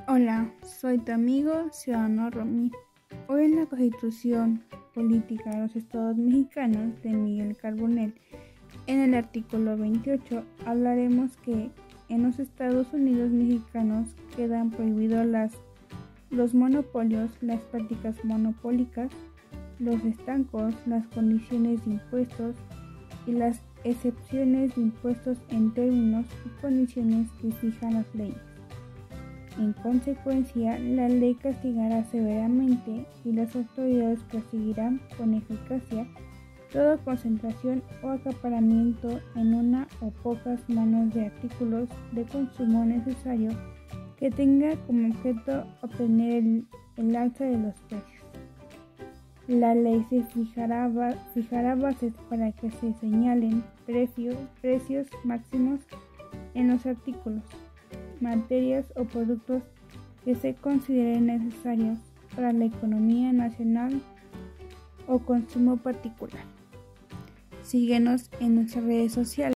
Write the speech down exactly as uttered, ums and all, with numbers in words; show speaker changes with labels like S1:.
S1: Hola, soy tu amigo Ciudadano Romy. Hoy en la Constitución Política de los Estados Mexicanos de Miguel Carbonell, en el artículo veintiocho, hablaremos que en los Estados Unidos mexicanos quedan prohibidos las, los monopolios, las prácticas monopólicas, los estancos, las condiciones de impuestos y las excepciones de impuestos en términos y condiciones que fijan las leyes. En consecuencia, la ley castigará severamente y las autoridades perseguirán con eficacia toda concentración o acaparamiento en una o pocas manos de artículos de consumo necesario que tenga como objeto obtener el, el alza de los precios. La ley se fijará, fijará bases para que se señalen precio, precios máximos en los artículos, materias o productos que se consideren necesarios para la economía nacional o consumo particular. Síguenos en nuestras redes sociales.